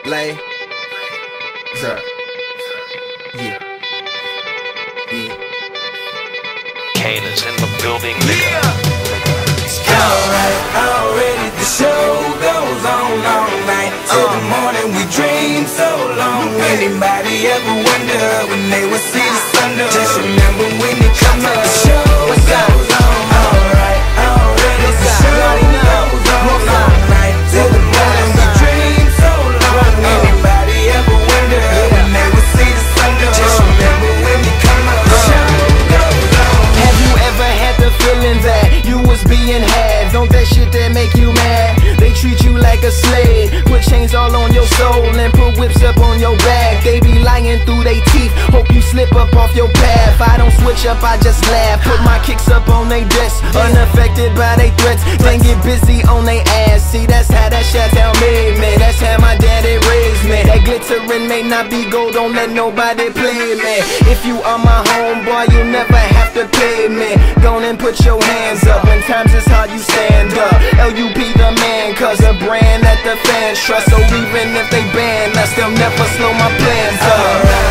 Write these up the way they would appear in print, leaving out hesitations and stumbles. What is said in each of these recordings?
Lay. What's up? Yeah. Kane is in the building, nigga. Alright, already the show goes on all night. Till the morning we dream so long. Anybody ever wonder when they would see the sun? Just remember when you come up, the show goes on. Alright, already the show goes on all night. Till the morning we dream so long. Anybody ever wonder when they would see the sun? Just remember when you come up, the show goes on. Have you ever had the feeling that you was being had? Don't that shit that make you mad? They treat you like a slave, put chains all on your soul and put whips up on your back. They be lying through they teeth, hope you slip up off your path. I don't switch up, I just laugh, put my kicks up on they desk, unaffected by they threats. Then get busy on they ass. See, that's how that Chi-Town made me, that's how my daddy raised me. That glittering may not be gold, don't let nobody play me. If you are my homeboy, you never have to pay me. Go and put your hands up, when times is hard you stand up. LUP the man, cause a brand that the fans trust. So even if they ban us, they'll never slow my plans up.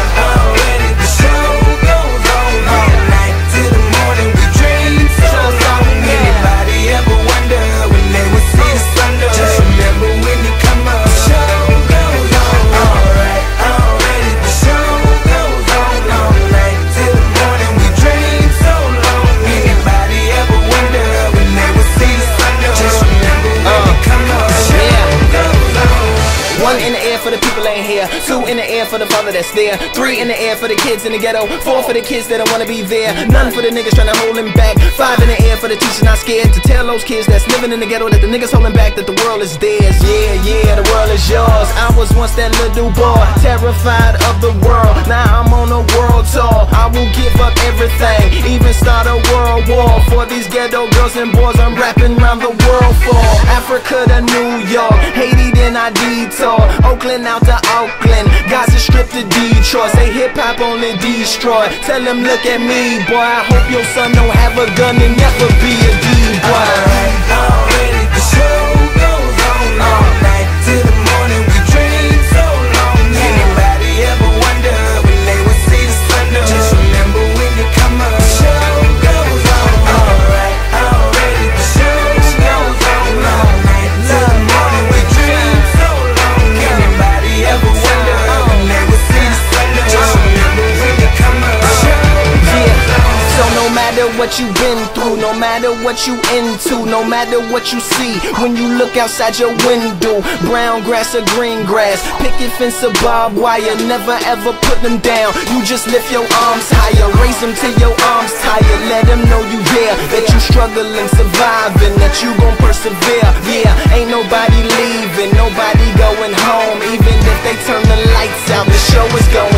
Already the show goes on all night. Till the morning we dream so long. Anybody ever wonder when they would see the sun? Just remember when you come up, the show goes on. Alright, already the show goes on all night. Till the morning we dream so long. Anybody ever wonder when they would see the sun? Just remember when you come up, the show goes on. One in the air for the people ain't here. Two in the air for the father that's there. Three in the air for the kids in the ghetto. Four for the kids that don't wanna be there. None for the niggas trying to hold him back. Five in the air for the teachers not scared to tell those kids that's living in the ghetto that the niggas holding back, that the world is theirs. Yeah, yeah, the world is yours. I was once that little boy, terrified of the world. Now I'm on a world tour. I will give up everything, even start a world war. For these ghetto girls and boys I'm rapping around the world for. Africa to New York, Haiti then I detour. Oakland out to Oakland, Gaza Strip to Detroit. Say hip-hop only destroy. Tell them look at me, boy, I hope your son don't have a gun and never be a D-boy. Alright, already the show goes on all night. Till the morning we dream so long. Anybody ever wonder when they would see the sun? Just remember when you come up, the show goes on. Alright, already the show goes on all night. Till the morning we dream so long. Anybody ever wonder when they would see the sun? Just remember when you come up, the show goes on. So no matter what you've been through, no matter what you into, no matter what you see, when you look outside your window, brown grass or green grass, picket fence or barbed wire, never ever put them down. You just lift your arms higher, raise them till your arms tired. Let them know you there, that you struggling, surviving, that you gon' persevere. Yeah, ain't nobody leaving, nobody going home. Even if they turn the lights out, the show is going